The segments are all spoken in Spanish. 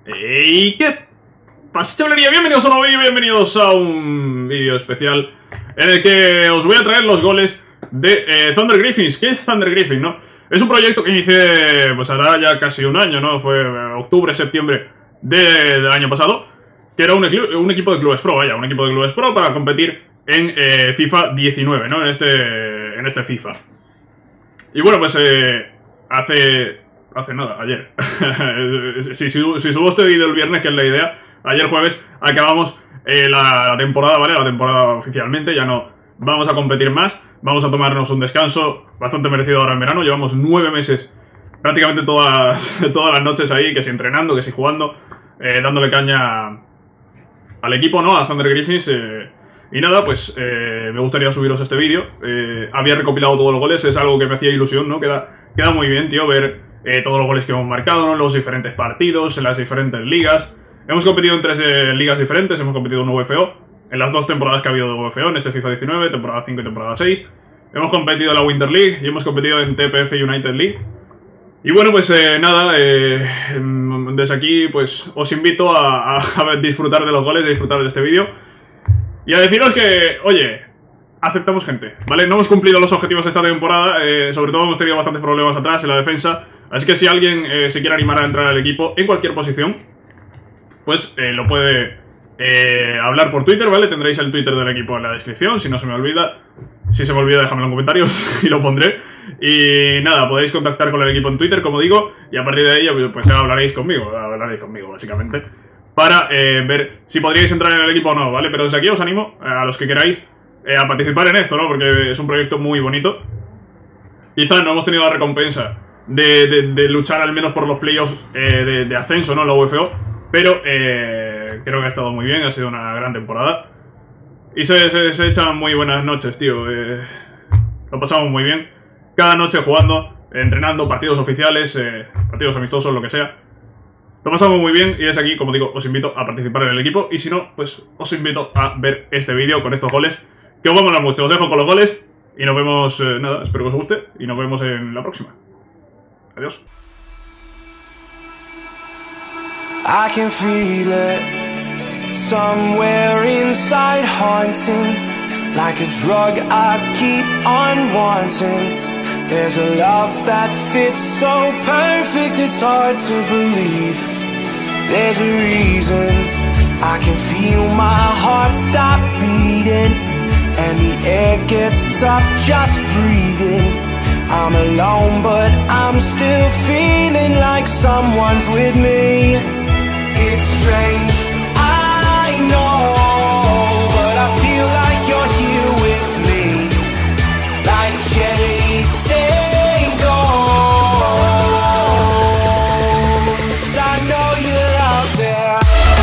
¿Y qué pasa, chavalería? Bienvenidos a un nuevo vídeo, bienvenidos a un vídeo especial en el que os voy a traer los goles de Thunder Griffins. ¿Qué es Thunder Griffins, no? Es un proyecto que inicié, pues hará ya casi un año, ¿no? Fue octubre, septiembre del año pasado, que era un equipo de clubes pro, vaya, un equipo de clubes pro para competir en FIFA 19, ¿no? En este FIFA. Y bueno, pues hace nada, ayer. si subo este vídeo el viernes, que es la idea, ayer jueves acabamos la temporada, ¿vale? La temporada oficialmente, ya no vamos a competir más, vamos a tomarnos un descanso bastante merecido ahora en verano. Llevamos 9 meses, prácticamente todas las noches ahí, que si entrenando, que si jugando, dándole caña al equipo, ¿no? A Thunder Griffins. Y nada, pues me gustaría subiros este vídeo. Había recopilado todos los goles, es algo que me hacía ilusión, ¿no? Queda muy bien, tío, ver todos los goles que hemos marcado, ¿no? Los diferentes partidos, en las diferentes ligas. Hemos competido en 3 ligas diferentes, hemos competido en UFO, en las 2 temporadas que ha habido de UFO, en este FIFA 19, temporada 5 y temporada 6. Hemos competido en la Winter League y hemos competido en TPF United League. Y bueno, pues nada, desde aquí pues os invito a disfrutar de los goles, a disfrutar de este vídeo. Y a deciros que, oye, aceptamos gente, ¿vale? No hemos cumplido los objetivos de esta temporada, sobre todo hemos tenido bastantes problemas atrás en la defensa. Así que si alguien se quiere animar a entrar al equipo en cualquier posición, pues lo puede hablar por Twitter, ¿vale? Tendréis el Twitter del equipo en la descripción, si no se me olvida. Si se me olvida, dejadmelo en comentarios y lo pondré. Y nada, podéis contactar con el equipo en Twitter, como digo, y a partir de ahí pues hablaréis conmigo, básicamente, para ver si podríais entrar en el equipo o no, ¿vale? Pero desde aquí os animo a los que queráis a participar en esto, ¿no? Porque es un proyecto muy bonito. Quizás no hemos tenido la recompensa de luchar al menos por los playoffs de ascenso, ¿no? La UFO, pero creo que ha estado muy bien, ha sido una gran temporada. Y se echan muy buenas noches, tío. Lo pasamos muy bien. Cada noche jugando, entrenando, partidos oficiales, partidos amistosos, lo que sea. Lo pasamos muy bien y desde aquí, como digo, os invito a participar en el equipo. Y si no, pues os invito a ver este vídeo con estos goles, que os va a molar mucho. Os dejo con los goles y nos vemos, nada, espero que os guste. Y nos vemos en la próxima. Adiós. I can feel it somewhere inside, haunting like a drug I keep on wanting. There's a love that fits so perfect, it's hard to believe. There's a reason I can feel my heart stop beating, and the air gets tough just breathing. I'm alone but I'm still feeling like someone's with me. It's strange, I know, but I feel like you're here with me, like chasing ghosts. I know you're out there.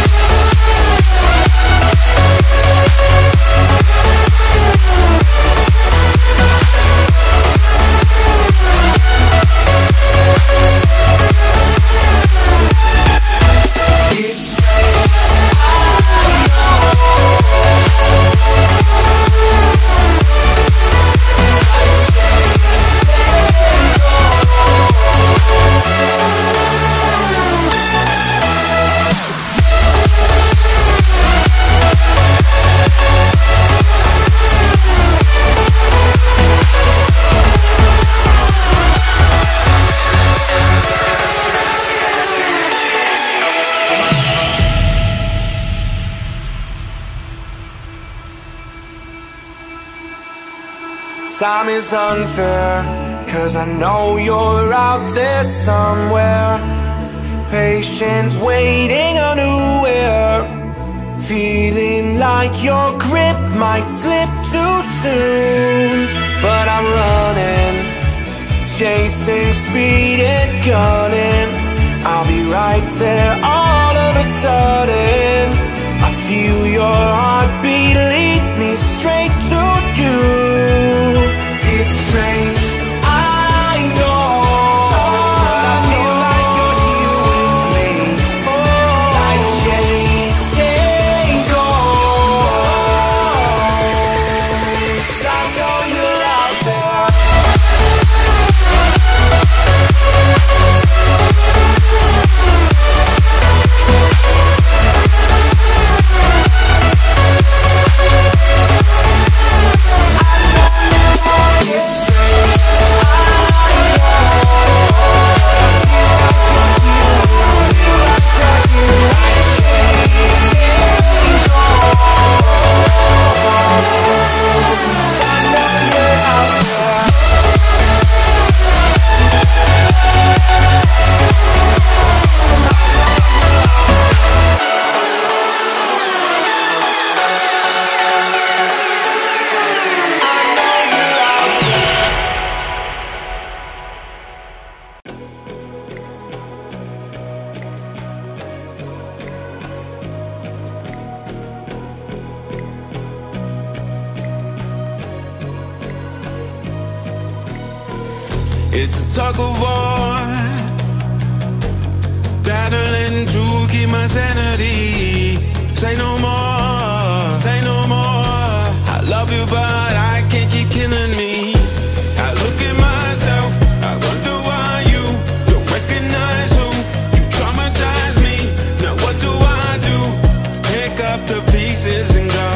Time is unfair, 'cause I know you're out there somewhere, patient, waiting unaware, feeling like your grip might slip too soon. But I'm running, chasing speed and gunning. I'll be right there all of a sudden. I feel your heartbeat lead me straight to you. It's strange, I know, but I feel like you're here with me. It's like chasing ghosts. I know you're out there. It's a tug of war, battling to keep my sanity. Say no more, say no more. I love you, but I can't keep killing me. I look at myself, I wonder why you don't recognize who you traumatize me. Now what do I do? Pick up the pieces and go.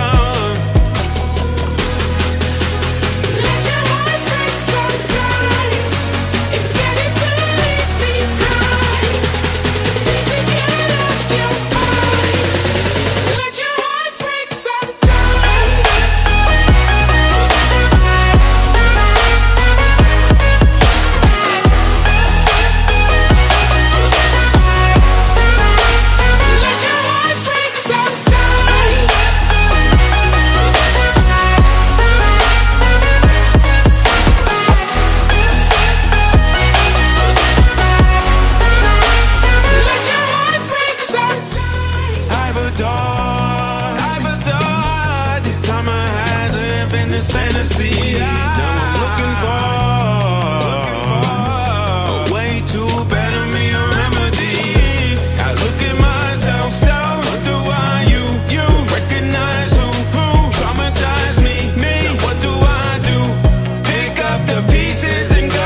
I've adored the time I had living this fantasy. Now I'm looking for a way to better me, a remedy. I look at myself, wonder why you recognize who traumatized me. Now what do I do? Pick up the pieces and go.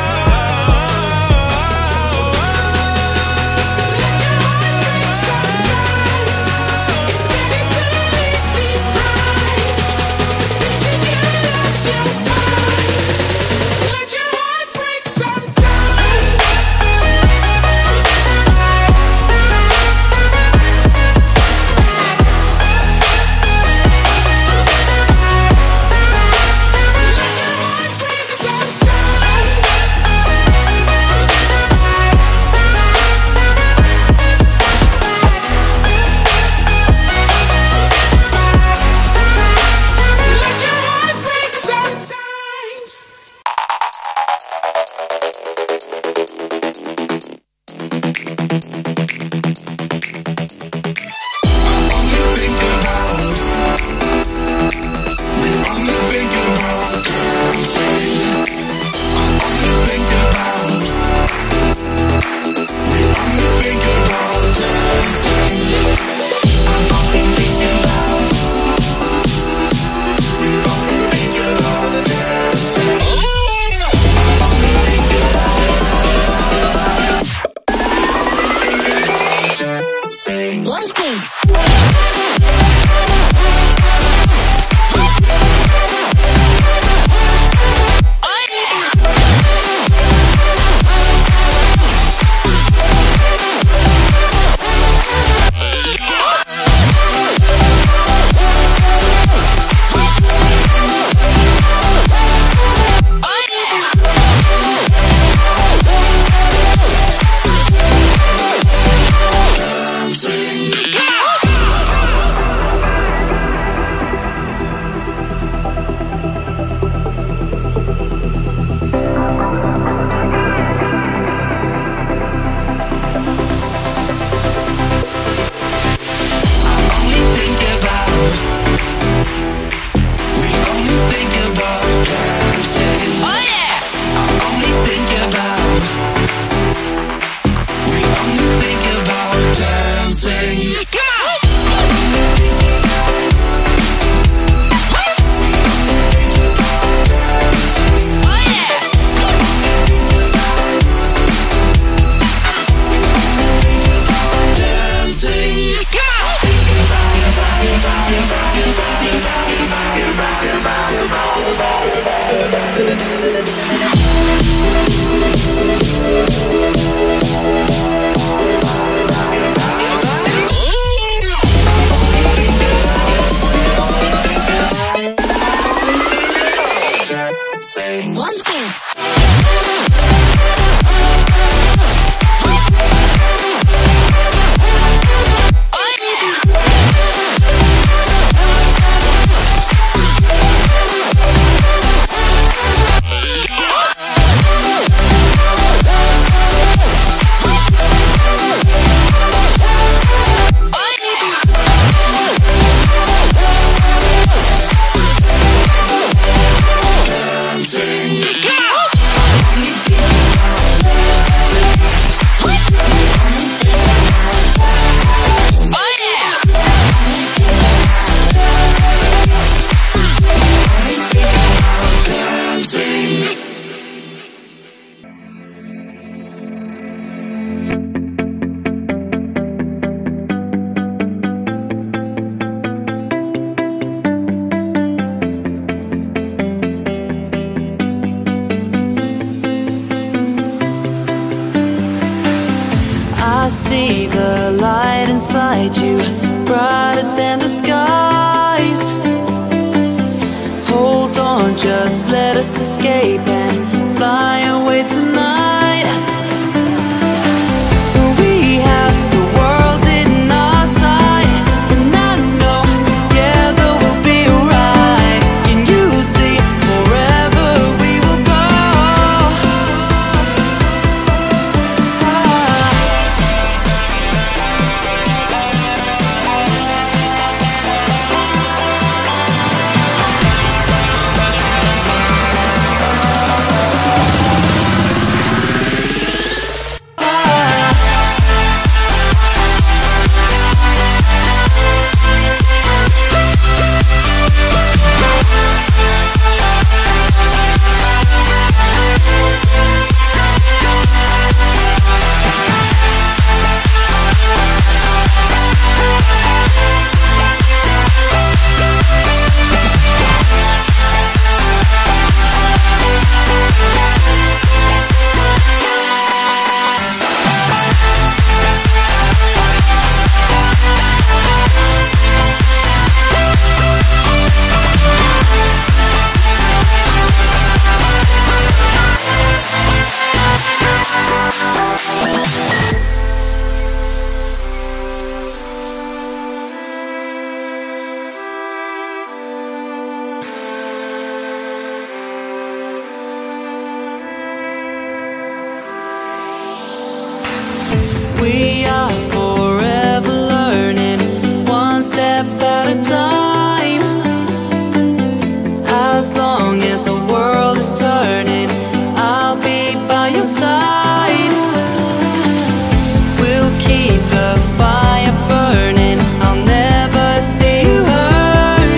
just escape and fly away tonight. We have the world in our sight, and I know together we'll be alright. Can you see forever we will go? We are forever learning, one step at a time. As long as the world is turning, I'll be by your side. We'll keep the fire burning, I'll never see you hurt.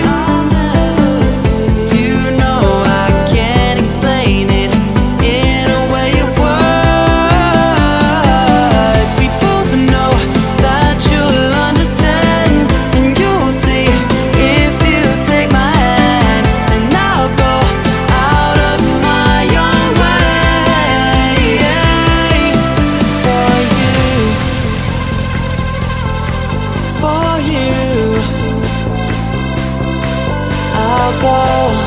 You know I can't explain it in a way of words. We both know that you'll understand, and you'll see if you take my hand. Then I'll go out of my own way for you. I'll go